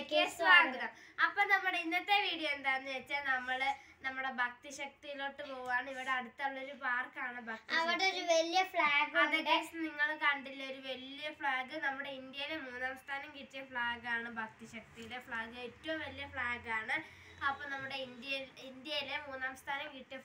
വീഡിയോയിലേക്ക് സ്വാഗതം. അപ്പൊ നമ്മുടെ ഇന്നത്തെ വീഡിയോ എന്താന്ന് വെച്ചാൽ നമ്മുടെ ഭക്തിശക്തിയിലോട്ട് പോവാണ്. ഇവിടെ അടുത്തുള്ളൊരു പാർക്കാണ് അവിടെ ഒരു വലിയ ഫ്ലാഗ്. അതെ ഗൈസ്, നിങ്ങൾ കണ്ടില്ലേ, ഒരു വലിയ ഫ്ലാഗ്. നമ്മുടെ ഇന്ത്യയിലെ 3ാം സ്ഥാനം കിട്ടിയ ഫ്ലാഗ് ആണ് ഭക്തിശക്തിയുടെ ഫ്ലാഗ്. ഏറ്റവും വലിയ ഫ്ലാഗ് ആണ്. അപ്പൊ നമ്മുടെ ഇന്ത്യയിലെ 3ാം സ്ഥാനം കിട്ടിയ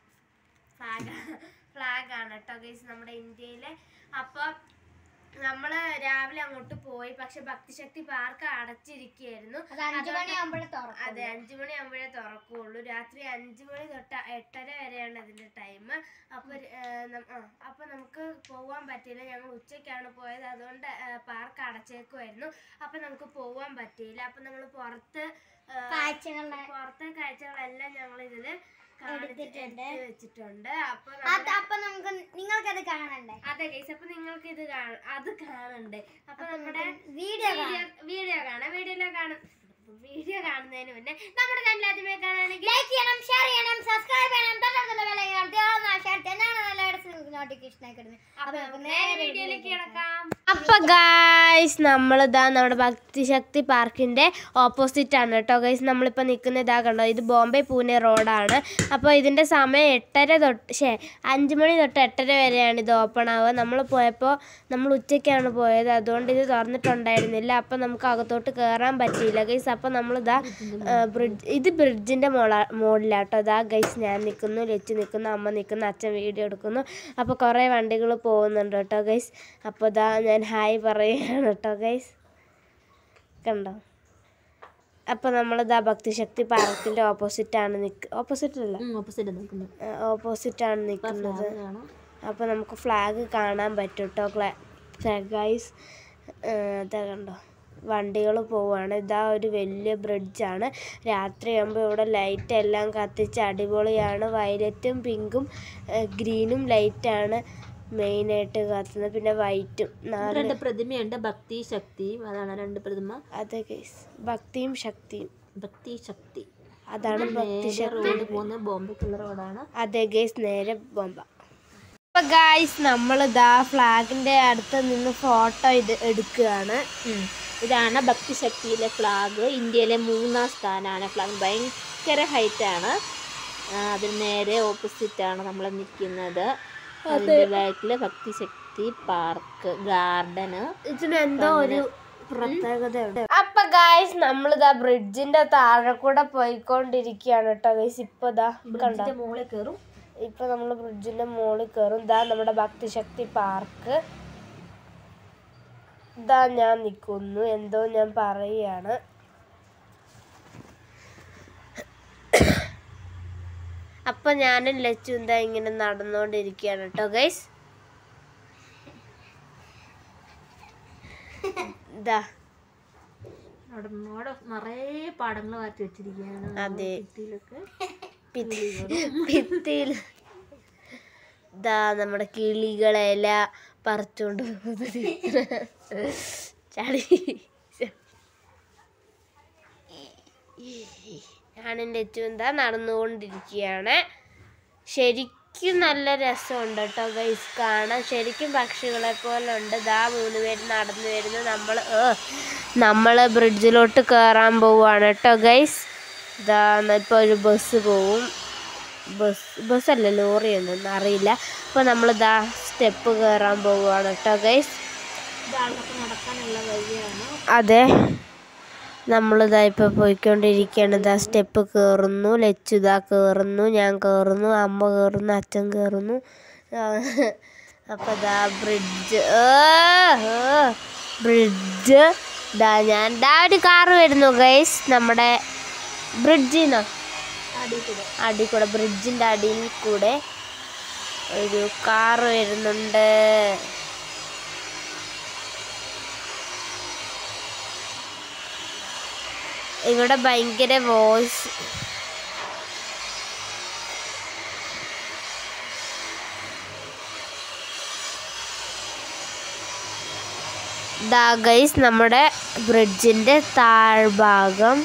ഫ്ലാഗ് ആണ് കേട്ടോ ഗൈസ്, നമ്മുടെ ഇന്ത്യയിലെ. അപ്പൊ നമ്മള് രാവിലെ അങ്ങോട്ട് പോയി. പക്ഷെ ഭക്തിശക്തി പാർക്ക് അടച്ചിരിക്കുകയായിരുന്നു. അതെ, 5 മണിയാകുമ്പോഴേ തുറക്കുള്ളൂ. രാത്രി 5 മണി തൊട്ട് 8:30 വരെയാണ് അതിന്റെ ടൈം. അപ്പൊ നമുക്ക് പോവാൻ പറ്റിയില്ല. ഞങ്ങൾ ഉച്ചയ്ക്കാണ് പോയത്, അതുകൊണ്ട് പാർക്ക് അടച്ചേക്കുമായിരുന്നു. അപ്പൊ നമുക്ക് പോവാൻ പറ്റിയില്ല. അപ്പൊ നമ്മൾ പുറത്തെ കാഴ്ചകളെല്ലാം ഞങ്ങൾ ഇതില് വെച്ചിട്ടുണ്ട്. അപ്പൊ നമുക്ക് നിങ്ങൾക്കത് കാണണ്ടേ? അതെ ഗൈസ്, അപ്പൊ നിങ്ങൾക്ക് അത് കാണണ്ടേ? അപ്പൊ നമ്മുടെ വീഡിയോ കാണുന്നതിന് മുന്നേ നമ്മുടെ ചാനൽ ആദ്യമായി കാണുകയാണെങ്കിൽ ലൈക്ക് ചെയ്യണം, ഷെയർ ചെയ്യണം, സബ്സ്ക്രൈബ് ചെയ്യണം, തൊട്ടടുത്തുള്ള ബെൽ ഐക്കൺ വീഡിയോയിലേക്ക് കിടക്കാം. അപ്പൊ ഗൈസ്, നമ്മളിതാ നമ്മുടെ ഭക്തിശക്തി പാർക്കിന്റെ ഓപ്പോസിറ്റ് ആണ് കേട്ടോ ഗൈസ്. നമ്മളിപ്പോ നിൽക്കുന്ന ഇതാ കണ്ടോ, ഇത് ബോംബെ പൂനെ റോഡാണ്. അപ്പോൾ ഇതിന്റെ സമയം 5 മണി തൊട്ട് 8:30 വരെയാണ് ഇത് ഓപ്പൺ ആവുക. നമ്മൾ ഉച്ചയ്ക്കാണ് പോയത്, അതുകൊണ്ട് ഇത് തുറന്നിട്ടുണ്ടായിരുന്നില്ല. അപ്പം നമുക്ക് അകത്തോട്ട് കയറാൻ പറ്റിയില്ല ഗൈസ്. അപ്പം നമ്മളിതാ ബ്രിഡ്ജിന്റെ മുകളിലാട്ടോ. ഇതാ ഗൈസ്, ഞാൻ നിൽക്കുന്നു, ലച്ചു നിൽക്കുന്നു, അമ്മ നിൽക്കുന്നു, അച്ഛൻ വീഡിയോ എടുക്കുന്നു. അപ്പോൾ കുറേ വണ്ടികൾ പോകുന്നുണ്ട് കേട്ടോ ഗൈസ്. അപ്പോൾ ഇതാ ഞാൻ ഹായ് പറയുകയാണ് കേട്ടോ ഗൈസ്, കണ്ടോ. അപ്പോൾ നമ്മളിതാ ഭക്തിശക്തി പാർക്കിൻ്റെ ഓപ്പോസിറ്റാണ് നിൽക്കുന്നത്. അപ്പോൾ നമുക്ക് ഫ്ലാഗ് കാണാൻ പറ്റും കേട്ടോ ഗൈസ്. ഇതാ കണ്ടോ, വണ്ടികൾ പോവുകയാണ്. ഇതാ ഒരു വലിയ ബ്രിഡ്ജാണ്. രാത്രിയാകുമ്പോൾ ഇവിടെ ലൈറ്റ് എല്ലാം കത്തിച്ച് അടിപൊളിയാണ്. വയലറ്റും പിങ്കും ഗ്രീനും ലൈറ്റാണ് മെയിനായിട്ട് കത്തുന്നത്. പിന്നെ വൈറ്റും. 2 പ്രതിമയുണ്ട്, ഭക്തി ശക്തിയും. അതാണ് 2 പ്രതിമ. അതെ ഗൈസ്, ഭക്തിയും ശക്തിയും. ഭക്തി ശക്തി അതാണ് ഭക്തിശക്തി. ബോംബെക്കുള്ള റോഡാണ്. അതെ ഗൈസ്, നേരെ ബോംബ. അപ്പൊ ഗൈസ്, നമ്മളിതാ ഫ്ലാഗിന്റെ അടുത്ത് നിന്ന് ഫോട്ടോ എടുക്കുകയാണ്. ഇതാണ് ഭക്തിശക്തിയിലെ ഫ്ലാഗ്. ഇന്ത്യയിലെ 3ാം സ്ഥാനമാണ് ഫ്ലാഗ്. ഭയങ്കര ഹൈറ്റാണ്. അതിന് നേരെ ഓപ്പോസിറ്റാണ് നമ്മൾ നിൽക്കുന്നത്. അതിൻ്റെ ബാക്കില് ഭക്തിശക്തി പാർക്ക് ഗാർഡന്. ഇതിനെന്തോ ഒരു പ്രത്യേകതയുണ്ട്. അപ്പൊ ഗൈസ്, നമ്മളിതാ ബ്രിഡ്ജിന്റെ താഴെ കൂടെ പോയിക്കൊണ്ടിരിക്കുകയാണ് കേട്ടോ ഗൈസ്. ഇപ്പൊ മുകളിൽ കയറും. ഇപ്പൊ നമ്മള് ബ്രിഡ്ജിന്റെ മുകളിൽ കയറും. ഇതാ നമ്മുടെ ഭക്തിശക്തി പാർക്ക്. ഇതാ ഞാൻ നിൽക്കുന്നു, എന്തോ ഞാൻ പറയുകയാണ്. അപ്പൊ ഞാനും ലച്ചു എന്താ ഇങ്ങനെ നടന്നുകൊണ്ടിരിക്കുകയാണ് കേട്ടോ ഗൈസ്. ഇതാ അവിടെ നിറയെ പാടങ്ങൾ മാറ്റി വെച്ചിരിക്കുകയാണ്. അതെ, ഭിത്തിയിൽ ഇതാ നമ്മുടെ കിളികളെല്ലാം പറിച്ചോണ്ട് ചളി. ഞാനും ലച്ചു എന്താ നടന്നുകൊണ്ടിരിക്കുകയാണ്. ശരിക്കും നല്ല രസമുണ്ട് കേട്ടോ ഗൈസ് കാണാൻ. ശരിക്കും പക്ഷികളെ പോലെ ഉണ്ട്. ഇതാ 3 പേര് നടന്നു വരുന്നു. നമ്മൾ ബ്രിഡ്ജിലോട്ട് കയറാൻ പോവുകയാണ് കേട്ടോ ഗൈസ്. ഇതാ ഇപ്പോൾ ഒരു ബസ് പോവും. ബസ്സല്ല, ലോറി ഒന്നും അറിയില്ല. അപ്പോൾ നമ്മളിതാ സ്റ്റെപ്പ് കയറാൻ പോവുകയാണ് കേട്ടോ ഗൈസ്. നടക്കാനുള്ള വഴിയാണ്. അതെ, നമ്മളിതാ ഇപ്പോൾ പോയിക്കൊണ്ടിരിക്കുകയാണ്. ഇതാ സ്റ്റെപ്പ് കയറുന്നു, ലച്ചു ഇതാ കയറുന്നു, ഞാൻ കയറുന്നു, അമ്മ കയറുന്നു, അച്ഛൻ കയറുന്നു. അപ്പോൾ ഇതാ ബ്രിഡ്ജ് ഒരു കാറ് വരുന്നു ഗൈസ്. നമ്മുടെ ബ്രിഡ്ജിനോ അടിയിൽ കൂടെ, ബ്രിഡ്ജിൻ്റെ അടിയിൽ കൂടെ ഒരു കാറ് വരുന്നുണ്ട്. ഇവിടെ ഭയങ്കര വോയിസ്. ദാ ഗൈസ്, നമ്മുടെ ബ്രിഡ്ജിന്റെ താഴ്ഭാഗം.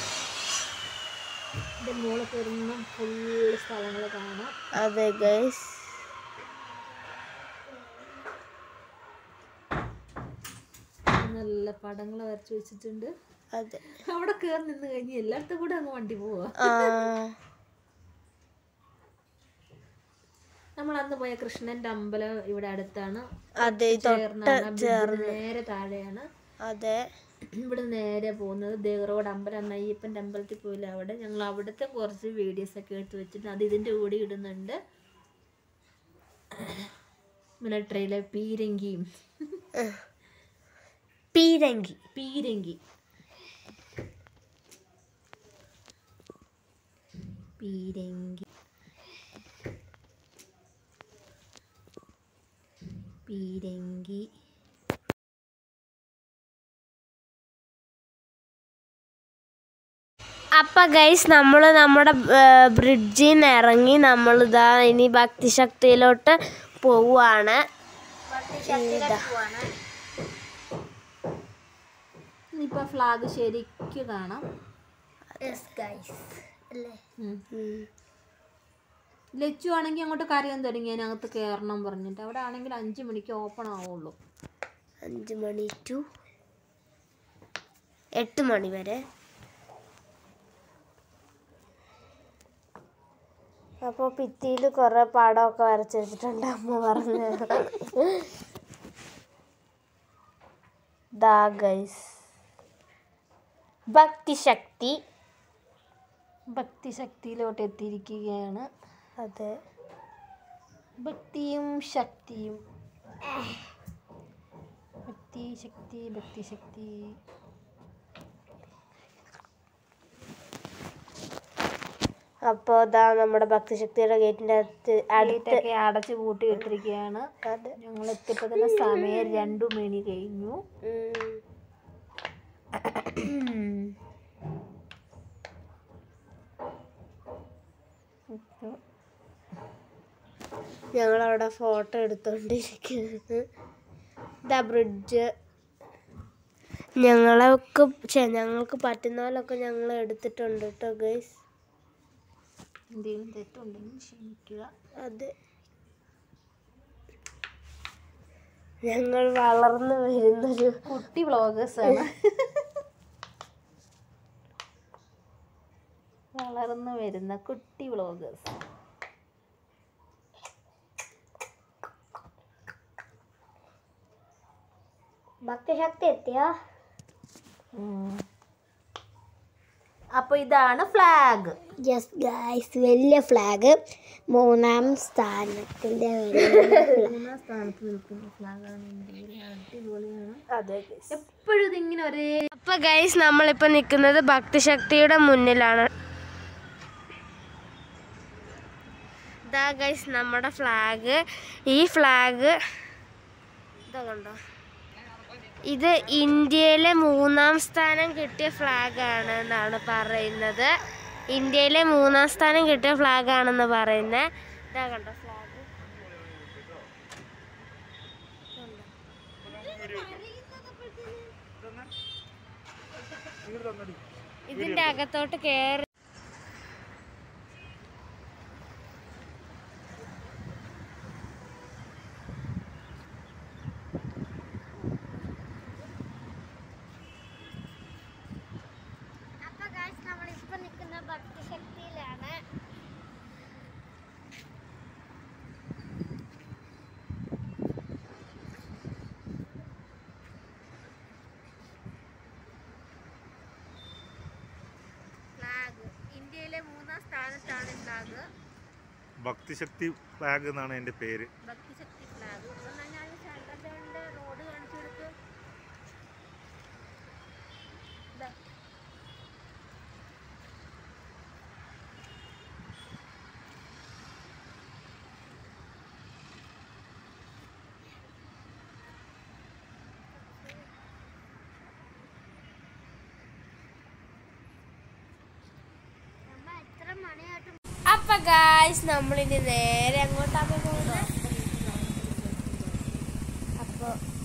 അതെ ഗൈസ്, നല്ല പടങ്ങൾ വരച്ചു വെച്ചിട്ടുണ്ട്. അതെ. അവിടെ കയറി നിന്ന് കഴിഞ്ഞ് എല്ലായിടത്തും കൂടെ അങ്ങ് വണ്ടി പോവാ. നമ്മൾ അന്ന് പോയ കൃഷ്ണന്റെ അമ്പലം ഇവിടെ അടുത്താണ്. അതെ, നേരെ താഴെയാണ്. അതെ, ഇവിടെ നേരെ പോകുന്നത് ദേവറോഡ് അമ്പലം, അയ്യപ്പൻ്റെ അമ്പലത്തിൽ പോയില്ല അവിടെ. ഞങ്ങൾ അവിടുത്തെ കുറച്ച് വീഡിയോസ് ഒക്കെ എടുത്ത് വെച്ചിട്ട് അത് ഇതിൻ്റെ കൂടെ ഇടുന്നുണ്ട്. മിലിട്ടറിയിലെ പീരങ്കിയും പീരങ്കി പീരങ്കി പീരങ്കി പീരങ്കി. അപ്പം ഗൈസ് നമ്മൾ നമ്മുടെ ബ്രിഡ്ജിൽ നിന്ന് ഇറങ്ങി നമ്മളിതാ ഇനി ഭക്തിശക്തിയിലോട്ട് പോവുകയാണ്. ഇനിയിപ്പോൾ ഫ്ലാഗ് ശരിക്കും കാണാം. ലച്ചു ആണെങ്കിൽ അങ്ങോട്ട് കരയാൻ തുടങ്ങി അതിനകത്ത് കയറണം പറഞ്ഞിട്ട്. അവിടെ ആണെങ്കിൽ 5 മണിക്ക് ഓപ്പൺ ആവുള്ളൂ. 5 മണി ടു 8 മണി വരെ. അപ്പോൾ ഭിത്തിയിൽ കുറേ പടമൊക്കെ വരച്ച് വെച്ചിട്ടുണ്ട് അമ്മ പറഞ്ഞു. ദാ ഗൈസ് ഭക്തിശക്തി. ഭക്തിശക്തിയിലോട്ട് എത്തിയിരിക്കുകയാണ്. അതെ, ഭക്തിയും ശക്തിയും. ഭക്തി ശക്തി ഭക്തിശക്തി. അപ്പോൾ ഇതാ നമ്മുടെ ഭക്തിശക്തിയുടെ ഗേറ്റിൻ്റെ അടുത്തൊക്കെ അടച്ച് പൂട്ടി ഇട്ടിരിക്കുകയാണ്. ഞങ്ങൾ എത്തിയപ്പോൾ തന്നെ സമയം 2 മണി കഴിഞ്ഞു. ഞങ്ങളവിടെ ഫോട്ടോ എടുത്തോണ്ടിരിക്കുന്നത്. ഇതാ ബ്രിഡ്ജ്. ഞങ്ങൾക്ക് പറ്റുന്ന പോലൊക്കെ ഞങ്ങൾ എടുത്തിട്ടുണ്ട് കേട്ടോ ഗൈസ്. എന്തെങ്കിലും തെറ്റുണ്ടെങ്കിൽ ക്ഷമിക്കുക. അതെ, ഞങ്ങൾ വളർന്നു വരുന്നൊരു കുട്ടി വ്ളോഗേഴ്സാണ്. വളർന്നു വരുന്ന കുട്ടി വ്ളോഗേഴ്സ്. ഭക്തിശക്തി എത്തിയോ? അപ്പോൾ ഇതാണ് ഫ്ലാഗ്. യെസ് ഗൈസ്, വലിയ ഫ്ലാഗ്. 3ാം സ്ഥാനത്തിൻ്റെ 3ാം സ്ഥാനത്ത് നിൽക്കുന്ന ഫ്ലാഗാണ് ഇന്ത്യയിൽ. അടിപൊളിയാണ്. അതെ എപ്പോഴും ഇതിങ്ങനെ ഒരേ. അപ്പോൾ ഗൈസ് നമ്മളിപ്പോൾ നിൽക്കുന്നത് ഭക്തിശക്തിയുടെ മുന്നിലാണ്. ഇതാ ഗൈസ് നമ്മുടെ ഫ്ലാഗ്. ഈ ഫ്ലാഗ് ഇതാ കണ്ടോ, ഇത് ഇന്ത്യയിലെ 3ാം സ്ഥാനം കിട്ടിയ ഫ്ലാഗാണ് എന്നാണ് പറയുന്നത്. ഇന്ത്യയിലെ 3ാം സ്ഥാനം കിട്ടിയ ഫ്ലാഗാണെന്ന് പറയുന്നത്. ഇതാ കണ്ടോ ഫ്ലാഗ്. ഇതിൻ്റെ അകത്തോട്ട് കയറി നമ്മളിപ്പോ നിൽക്കുന്ന ഭക്തിശക്തിയിലാണ്. ഫ്ലാഗ് ഇന്ത്യയിലെ 3ാം സ്ഥാനത്താണ് ഫ്ലാഗ്. ഭക്തിശക്തി ഫ്ലാഗ് എന്നാണ് എൻ്റെ പേര്. ഭക്തിശക്തി ഫ്ലാഗ്. ഞാൻ ചന്ദ്രന്റെ റോഡ് കാണിച്ചു കൊടുത്ത്. അപ്പൊ ഗായ്സ് നമ്മളിനി നേരെ അങ്ങോട്ടാണ് പോകുന്നത്. അപ്പൊ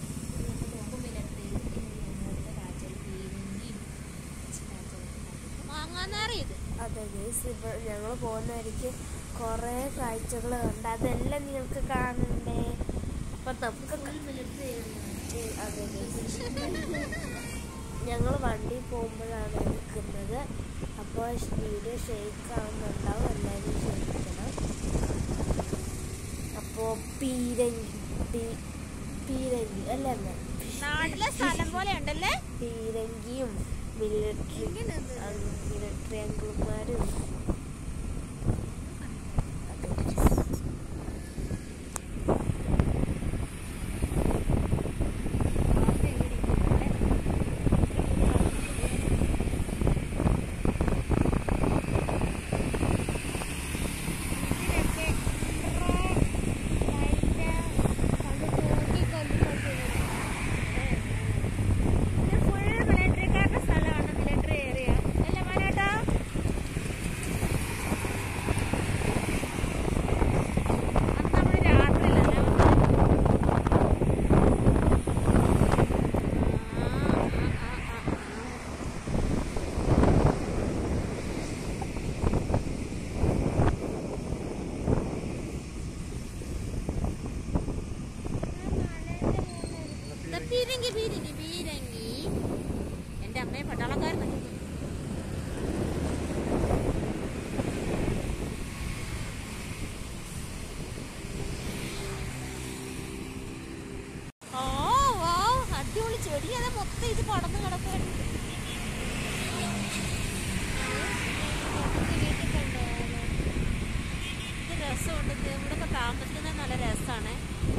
അതെ ഗൈസ്, ഇപ്പോൾ ഞങ്ങൾ പോകുന്ന വഴിക്ക് കുറേ കാഴ്ചകൾ കണ്ട് അതെല്ലാം നിങ്ങൾക്ക് കാണണ്ടേ. അപ്പൊ നമുക്ക് ഞങ്ങൾ വണ്ടി പോകുമ്പോഴാണ് എടുക്കുന്നത്. അപ്പോൾ വീഡിയോ ഷെയ്ക്ക് ആവുന്നുണ്ടാവും, എല്ലാവരും ക്ഷമിക്കണം. അപ്പോൾ പീരങ്കി അല്ലേ നാട്ടിലെ സ്ഥലം പോലെ ഉണ്ടല്ലേ. പീരങ്കിയും മിലിറ്ററി അങ്കിൾമാരും പീരങ്കി എൻ്റെ അമ്മയെ പട്ടാളക്കാരനാണ്. അടിപൊളി ചെടി, അത് മൊത്തം ഇത് പടന്ന് കിടക്കാൻ. ഇത് രസമുണ്ട്, ഇവിടെയൊക്കെ താമസിക്കുന്നത് നല്ല രസമാണ്.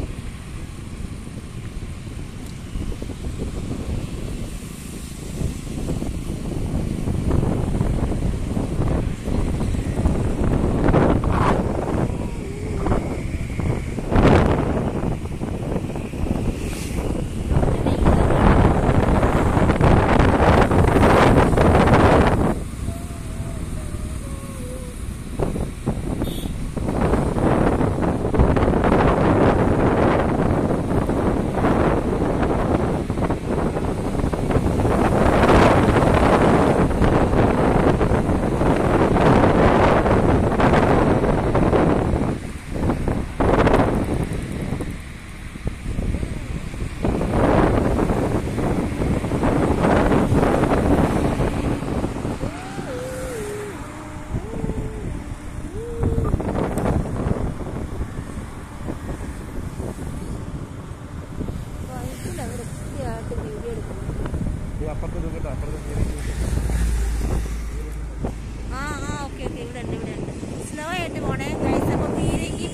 ഓക്കെ ഇവിടെ ഉണ്ട് സ്ലോ ആയിട്ട് പോണേ ഗൈസ്. അപ്പോൾ പീരങ്കി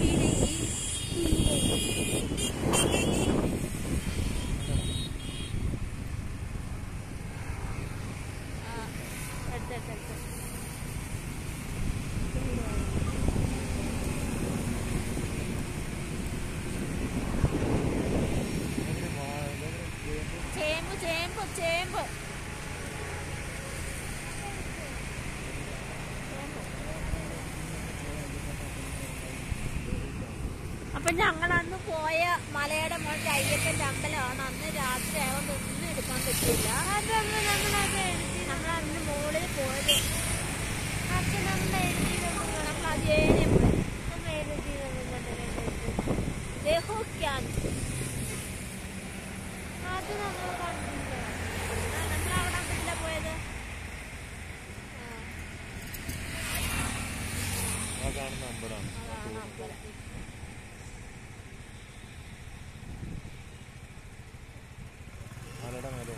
എടുത്ത് ചേമ്പ് അപ്പൊ ഞങ്ങൾ അന്ന് പോയ മലയുടെ മുകളിൽ അയ്യപ്പന്റെ അമ്പലമാണ്. അന്ന് രാത്രി ആയതുകൊണ്ട് ഒന്നും എടുക്കാൻ പറ്റില്ല. നമ്മളന്ന് മുകളിൽ പോയത് നമ്മൾ അതേനെ അത് നമ്മൾ കണ്ടില്ല. നമ്മളവിടെ അമ്പലത്തിലാണ് പോയത്. കാണുന്ന അമ്പലമാണ്. മലയുടെ മേലെ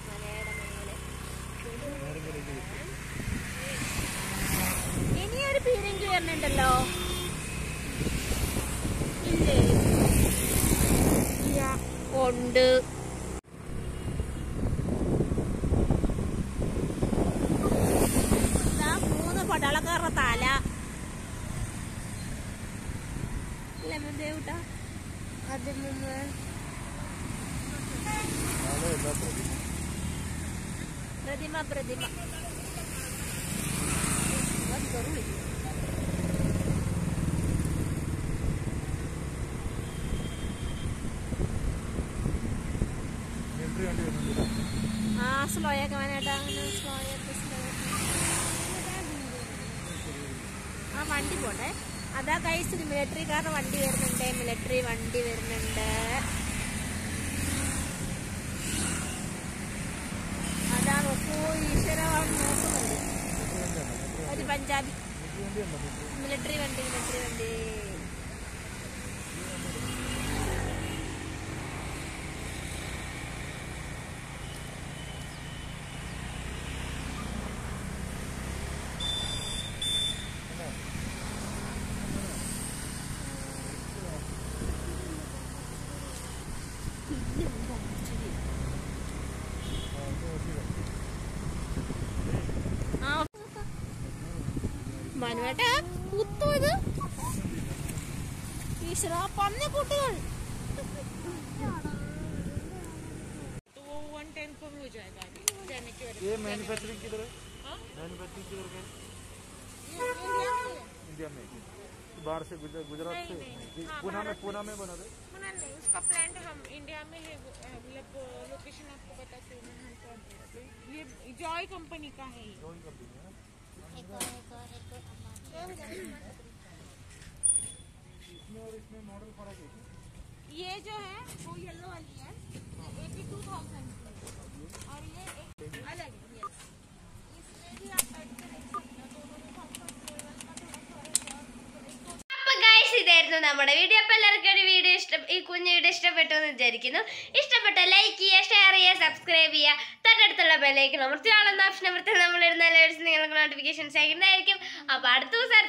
ഇനിയൊരു പീരങ്കി വരുന്നുണ്ടല്ലോ. ഇല്ലേ ഉണ്ട്. മൂന്ന് പട്ടാളക്കാരുടെ തല ദേവൂട്ടാ. പ്രതിമ സ്ലോ ആക്കാൻ വേണേട്ടാ. ആ വണ്ടി പോട്ടെ. അതാ കൈസ് മിലിറ്ററിക്കാരുടെ വണ്ടി വരുന്നുണ്ട്. മിലിറ്ററി വണ്ടി വരുന്നുണ്ട്. അതാ ഈശ്വരവാണ് നോക്കുന്നത്. ഒരു പഞ്ചാബി മിലിറ്ററി വണ്ടി. മനുവേട്ട കുത്തു ഇത്. ഈശ്വര പന്ന കുട്ടികൾ. ये मैन्युफैक्चरिंग किधर है? मैन्युफैक्चरिंग किधर है? इंडिया में। बाहर से गुजरात से पूना में बना दे। पूना नहीं, उसका प्लांट हम इंडिया में है, मतलब लोकेशन आपको बताते हैं हम कौन है। तो ये जॉय कंपनी का है। जॉय कंपनी है ना? इसमें और इसमें मॉडल फर्क है। ये जो है वो येलो वाली है, 82,000 की, और ये एक अलग है। इसमें भी आप बैठ कर देख सकते हो, दोनों में कंफर्ट लेवल का थोड़ा അപ്പൊ ഗൈസ് ഇതായിരുന്നു നമ്മുടെ വീഡിയോ. അപ്പൊ എല്ലാവർക്കും ഈ കുഞ്ഞു വീഡിയോ ഇഷ്ടപ്പെട്ടു എന്ന് വിചാരിക്കുന്നു. ഇഷ്ടപ്പെട്ട ലൈക്ക് ചെയ്യുക, ഷെയർ ചെയ്യുക, സബ്സ്ക്രൈബ് ചെയ്യുക, തൊട്ടടുത്തുള്ള ബെല്ലൈക്കൺ അമർത്തി ആളെന്ന ഓപ്ഷൻ അമർത്തി നമ്മളിടുന്ന എല്ലാ ദിവസവും നിങ്ങൾക്ക് നോട്ടിഫിക്കേഷൻസ് അയക്കുന്നതായിരിക്കും. അപ്പൊ അടുത്ത ദിവസം